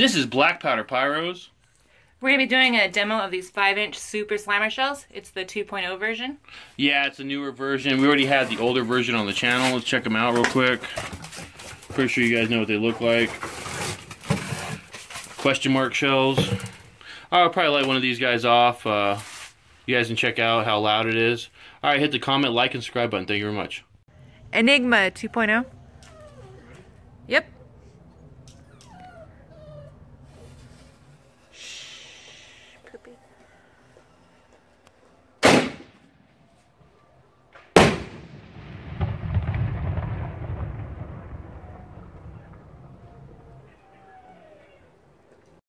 This is black powder pyros. We're going to be doing a demo of these 5-inch Super Slimer shells. It's the 2.0 version. Yeah, it's a newer version. We already had the older version on the channel. Let's check them out real quick. Pretty sure you guys know what they look like. Question mark shells. I'll probably light one of these guys off. You guys can check out how loud it is. Alright, hit the comment, like, and subscribe button. Thank you very much. Enigma 2.0. Yep. Shh, poopy.